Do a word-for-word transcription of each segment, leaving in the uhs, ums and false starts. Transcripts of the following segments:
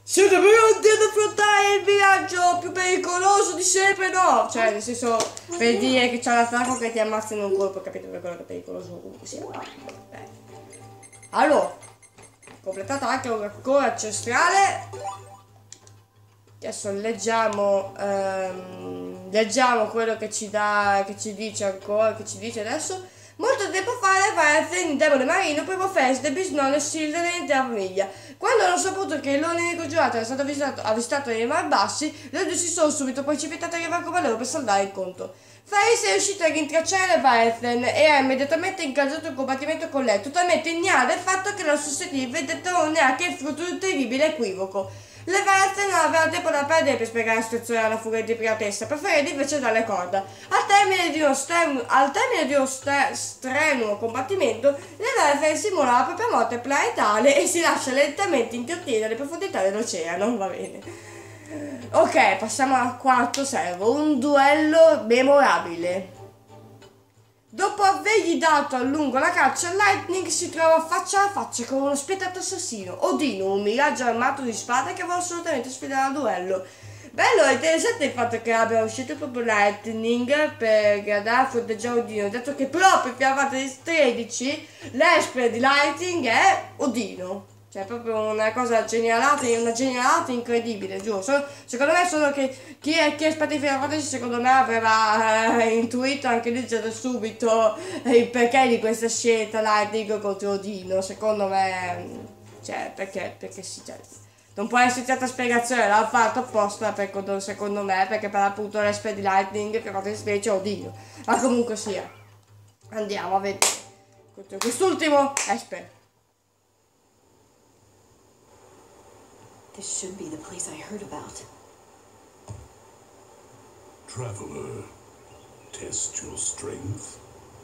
Siete pronti ad affrontare il viaggio più pericoloso di sempre? No! Cioè, nel senso, per dire che c'è un attacco che ti ammazza in un colpo, capito? Per quello che è pericoloso comunque sia. Eh. Allora, completato anche un ancora ancestrale. Adesso leggiamo, ehm, leggiamo quello che ci dà, che ci dice ancora, che ci dice adesso. Molto tempo fa le Varze, in demone marino, primo feste, bisnonno e Sildren e l'intera famiglia. Quando hanno saputo che il loro nemico giurato era stato avvistato, avvistato nei Mar Bassi, le due si sono subito precipitate a arrivare come loro per saldare il conto. Faris è riuscito a rintracciare le Varzen e ha immediatamente incaggiato il combattimento con lei, totalmente ignara del fatto che la sussettiva dettò neanche il frutto di un terribile equivoco. Le Varze non avevano tempo da perdere per spiegare la situazione alla furia di piratessa, preferendo invece dare corda. Al termine di uno, stren- al termine di uno st- strenuo combattimento, le Varze simulano la propria morte planetale e si lascia lentamente inghiottire nelle profondità dell'oceano. Va bene. Ok, passiamo al quarto servo, un duello memorabile. Dopo avergli dato a lungo la caccia, Lightning si trova faccia a faccia con uno spietato assassino, Odino, un miraggio armato di spada che vuole assolutamente sfidare a duello. Bello, è interessante il fatto che abbia uscito proprio Lightning per andare a fronteggiare Odino, dato che proprio più avanti di tredici l'espert di Lightning è Odino. Cioè, proprio una cosa genialata, una genialata incredibile, giuro. Solo, secondo me solo che chi è, chi è esperto di Final Fantasy, secondo me avrà eh, intuito anche lui già da subito il perché di questa scelta Lightning contro Odino. Secondo me, cioè, perché, perché sì, cioè, non può esserci altra spiegazione, l'ha fatto apposta per, secondo me, perché per appunto l'espert di Lightning che fa specie Odino. Ma comunque sia, andiamo a vedere quest'ultimo espert. This should be the place I heard about. Traveler, test your strength.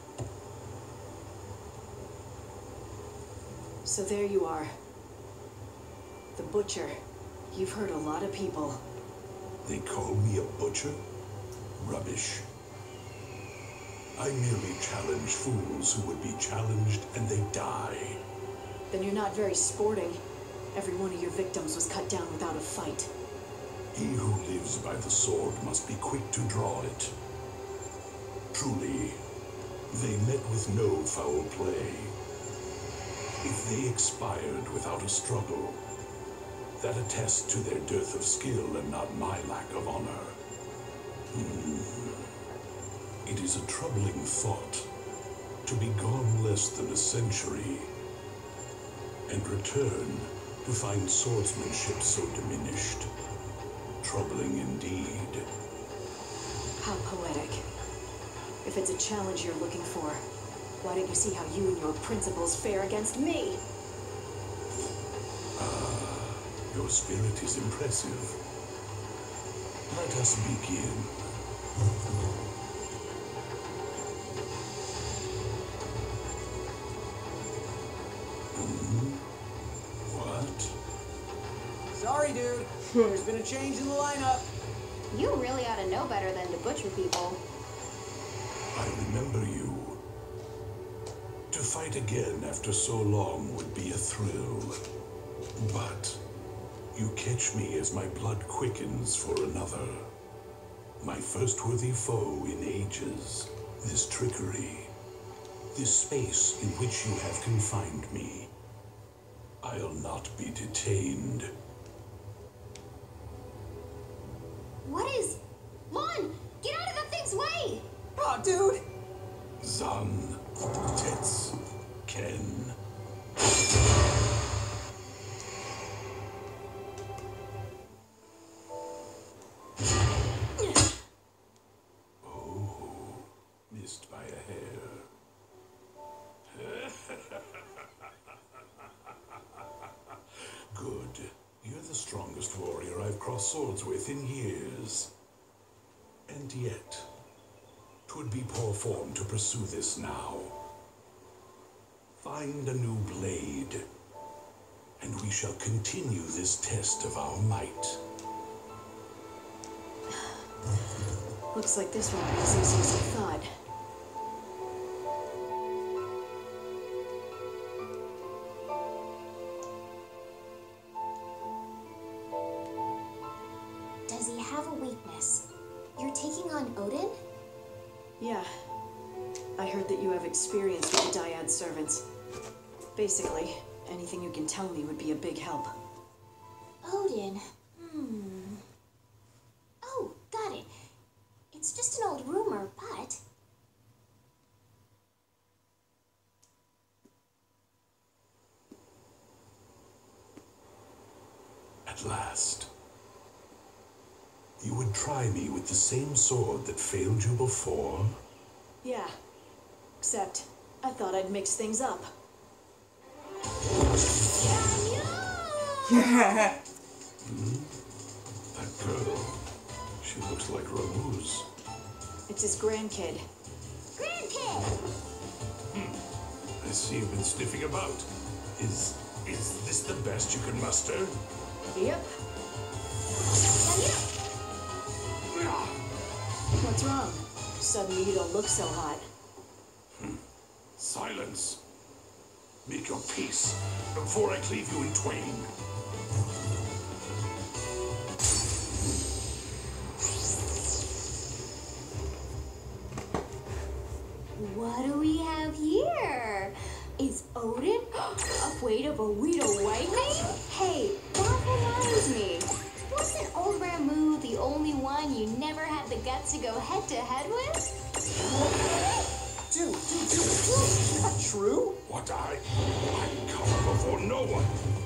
So there you are. The Butcher. You've hurt a lot of people. They call me a butcher? Rubbish. I merely challenge fools who would be challenged and they die. Then you're not very sporting. Every one of your victims was cut down without a fight. He who lives by the sword must be quick to draw it. Truly, they met with no foul play. If they expired without a struggle, that attests to their dearth of skill and not my lack of honor. Hmm. It is a troubling thought to be gone less than a century and return to find swordsmanship so diminished. Troubling indeed. How poetic. If it's a challenge you're looking for, why don't you see how you and your principles fare against me? Ah, your spirit is impressive. Let us begin. Hmm? What? Sorry, dude. There's been a change in the lineup. You really ought to know better than to butcher people. I remember you. To fight again after so long would be a thrill. But you catch me as my blood quickens for another. My first worthy foe in ages. This trickery. This space in which you have confined me. I'll not be detained. What is... Lon! Get out of the thing's way! Oh, dude! Zan, Tets, Ken. Oh, missed by a hair. Good. You're the strongest warrior I've crossed swords with in years. And yet, 'twould be poor form to pursue this now. Find a new blade, and we shall continue this test of our might. Looks like this won't be as easy as I thought. Yeah. I heard that you have experience with the Dyad servants. Basically, anything you can tell me would be a big help. Odin. Hmm. Oh, got it. It's just an old rumor, but... At last. You would try me with the same sword that failed you before? Yeah. Except, I thought I'd mix things up. Hmm? That girl. She looks like Rose. It's his grandkid. Grandkid! Hmm. I see you've been sniffing about. Is... is this the best you can muster? Yep. What's wrong? Suddenly you don't look so hot. Hmm. Silence. Make your peace before I cleave you in twain. What do we have here? Is Odin afraid of a Weedle Whitening? Hey, that reminds me. Wasn't Old Ramu the only one you never had the guts to go head to head with? Dude, dude, dude, dude, is that true? What I... I come before no one.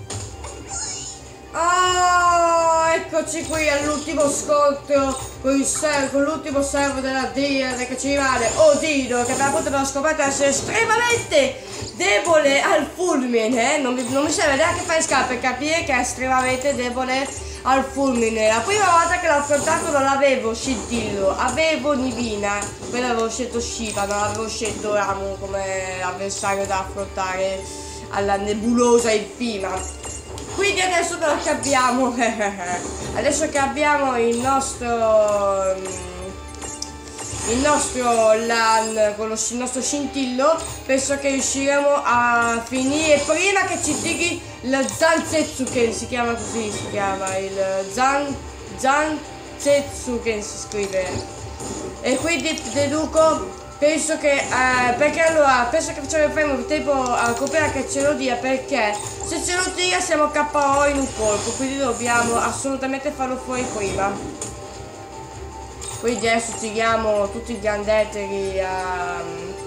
Ah, eccoci qui all'ultimo scontro con il servo, con l'ultimo servo della Dyad che ci rimane Odino, che abbiamo avuto una scoperta essere estremamente debole al fulmine. Non mi, non mi serve neanche fare scala per capire che è estremamente debole al fulmine. La prima volta che l'ho affrontato non avevo Scintillo, avevo Nivina, poi avevo scelto Shiva, non avevo scelto Ramu come avversario da affrontare alla nebulosa infima. Quindi adesso però che abbiamo adesso che abbiamo il nostro il nostro LAN con lo, il nostro Scintillo, penso che riusciremo a finire prima che ci tiri il Zanzetsuken, si chiama così, si chiama il Zan Zanzetsuken si scrive, e quindi deduco. Penso che, eh, perché allora, penso che facciamo tempo a coprire che ce lo dia, perché se ce lo tira siamo K O in un colpo, quindi dobbiamo assolutamente farlo fuori prima. Quindi adesso tiriamo tutti gli Undead a...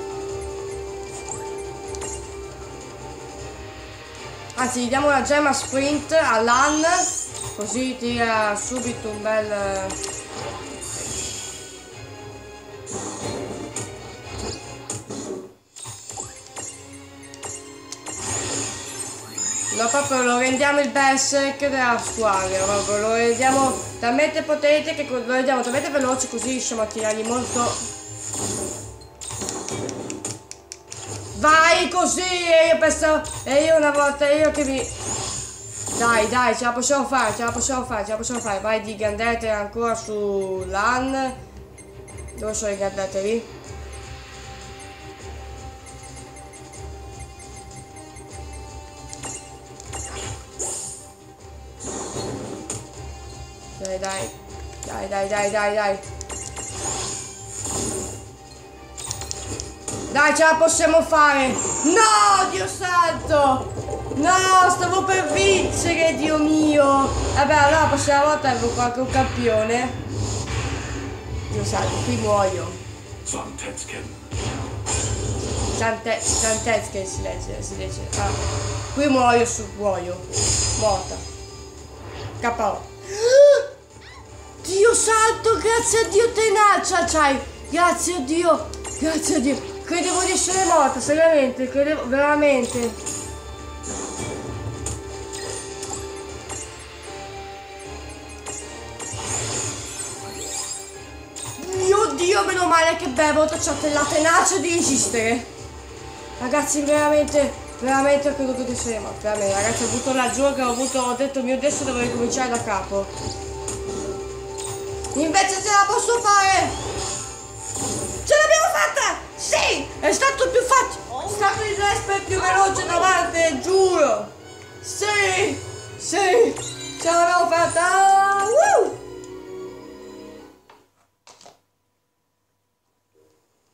Anzi, gli diamo una gemma sprint a LAN, così tira subito un bel... No, proprio lo rendiamo il berserk della squadra, proprio lo rendiamo talmente potente che lo rendiamo talmente veloce, così riusciamo a tirargli molto. Vai così, e io pensavo, e io una volta, io che mi... Dai, dai, ce la possiamo fare, ce la possiamo fare, ce la possiamo fare. Vai di Gandete ancora su LAN. Dove sono i Gandete lì? Dai, dai, dai, dai, dai, dai, dai. Dai, ce la possiamo fare. No, Dio santo. No, stavo per vincere, Dio mio. Vabbè, allora la prossima volta avevo qualche un campione. Dio santo, qui muoio. Zantetsuken. Zantetsuken si legge, si legge. Ah, qui muoio, su, muoio. Morta. K O. Dio santo, grazie a Dio tenacia c'hai. Grazie a Dio. Grazie a Dio. Credevo di essere morta, seriamente, credevo, veramente. Mio Dio, meno male che bevo, c'ho la tenacia di resistere. Ragazzi, veramente, veramente ho creduto di essere morta. Veramente, ragazzi, ho avuto la gioca, ho avuto, ho detto, mio Dio, adesso dovrei cominciare da capo. Invece ce la posso fare! Ce l'abbiamo fatta! Sì! È stato più facile! È stato il Resper più veloce davanti, giuro! Sì! Sì! Ce l'abbiamo fatta! Uh!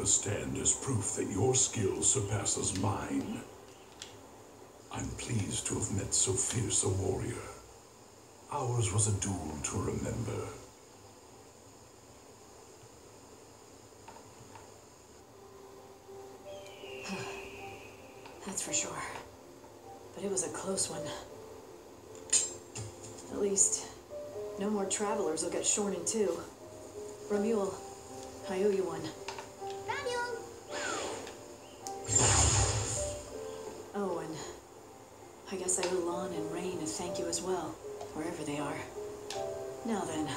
stand as proof that your skill surpasses mine. I'm pleased to have met so fierce a warrior. Ours was a duel to remember. That's for sure. But it was a close one. At least, no more travelers will get shorn in two. Ramule, I owe you one. Ramule! Oh, and I guess I owe Lon and Rain a thank you as well, wherever they are. Now then.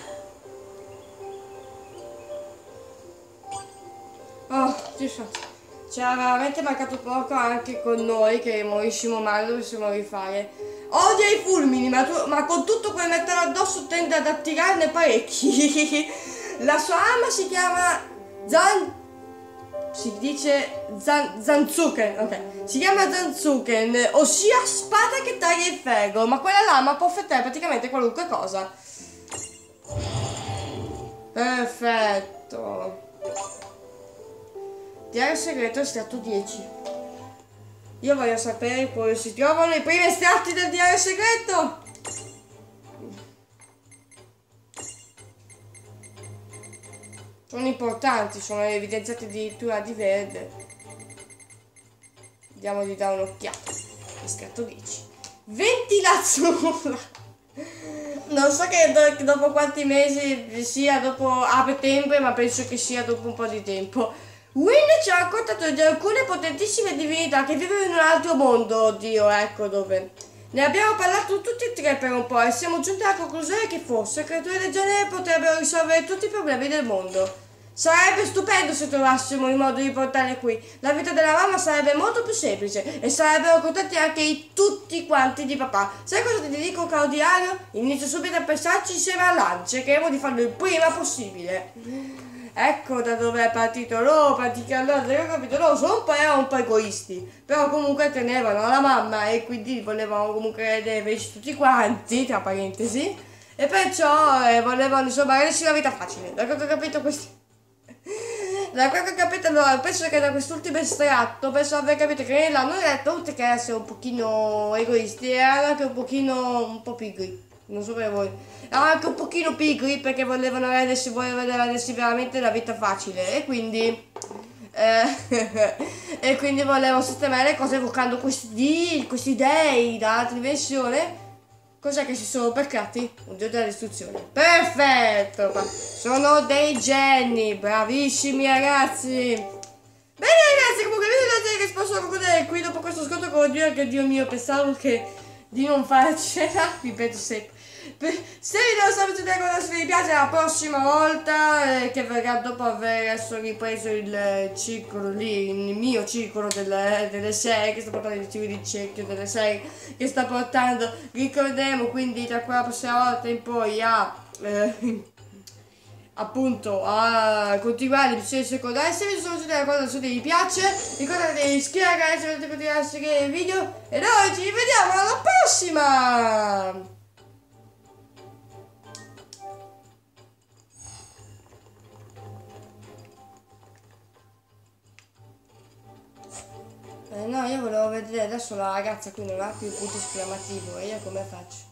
Oh, dispiace. C'era veramente mancato poco anche con noi che morissimo male, dovessimo rifare. Odia i fulmini, ma, tu, ma con tutto quel metallo addosso tende ad attirarne parecchi. La sua arma si chiama Zan... si dice Zan... Zanzuken, ok. Si chiama Zanzuken, ossia spada che taglia il ferro, ma quella lama può affettare praticamente qualunque cosa. Perfetto. Diario segreto estratto dieci. Io voglio sapere dove si trovano i primi estratti del diario segreto. Sono importanti, sono evidenziati addirittura di verde. Vediamo di dare un'occhiata. Estratto dieci. Ventilazione. Non so che do dopo quanti mesi sia, dopo apre tempo, ma penso che sia dopo un po' di tempo. Win ci ha raccontato di alcune potentissime divinità che vivono in un altro mondo, oddio, ecco dove. Ne abbiamo parlato tutti e tre per un po' e siamo giunti alla conclusione che forse creature del genere potrebbero risolvere tutti i problemi del mondo. Sarebbe stupendo se trovassimo il modo di portarle qui. La vita della mamma sarebbe molto più semplice e sarebbero contenti anche i tutti quanti di papà. Sai cosa ti dico, caro diario? Inizio subito a pensarci insieme a Lan. Cercheremo di farlo il prima possibile. Ecco da dove è partito loro, praticamente, ho capito, loro sono un po', erano un po' egoisti, però comunque tenevano la mamma e quindi volevano comunque vedere felici tutti quanti, tra parentesi, e perciò eh, volevano insomma rendersi la vita facile. Da quello che ho capito questi... Da quello che ho capito, allora, penso che da quest'ultimo estratto, penso aver capito che l'hanno detto oltre che essere un pochino egoisti, erano anche un pochino, un po' pigri. Non so per voi, erano anche un pochino pigri perché volevano rendersi, volevano rendersi veramente la vita facile e quindi eh, e quindi volevano sistemare le cose evocando questi, questi dei da altra dimensione. Cos'è che si sono beccati? Un dio della distruzione. Perfetto, sono dei geni, bravissimi ragazzi. Bene ragazzi, comunque il video che posso concludere qui dopo questo scontro con Dio, che Dio mio, pensavo che di non farcela, ripeto sempre. Se il video sta piacendo, se vi piace, la prossima volta eh, che verrà dopo aver adesso ripreso il circolo lì, il mio circolo delle, delle serie che sta portando, il di cerchio delle serie che sta portando, ricorderemo quindi da quella prossima volta in poi a eh, appunto a continuare le missioni secondarie. Se vi sono piaciute, cosa se vi piace, ricordate di iscrivervi al canale se volete continuare a seguire il video e noi ci vediamo alla prossima. Eh no, io volevo vedere adesso la ragazza qui non ha più il punto esclamativo e io come faccio?